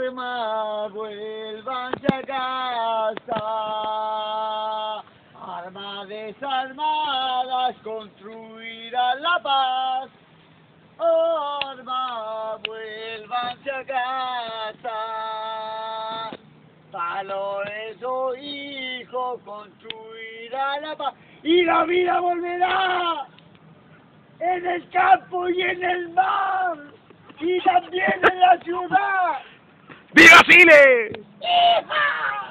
armas, vuélvanse a casa. Armas desarmadas construirán la paz. Armas, vuélvanse a casa. Valores o hijos construirán la paz. Y la vida volverá en el campo y en el mar. Y también en la ciudad. ¡Viva Chile! ¡Hija!